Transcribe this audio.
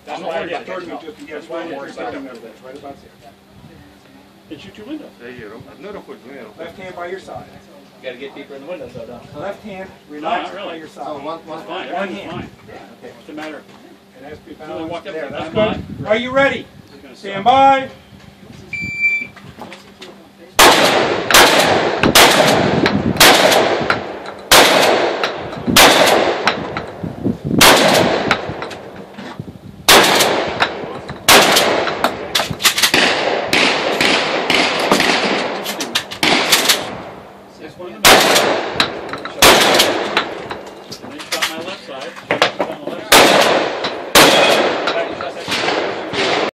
That's why I third me just in case one more second. Right about there. It's your two windows. Left hand by your side. You gotta get deeper in the windows, though, don't you? Left hand, relax really. by your side. Oh, one It's fine. One Everything's hand. fine. Okay. What's the matter? And that's be So they walked balanced up there. there. That's I'm good. Are you ready? It's gonna Stand suck. by.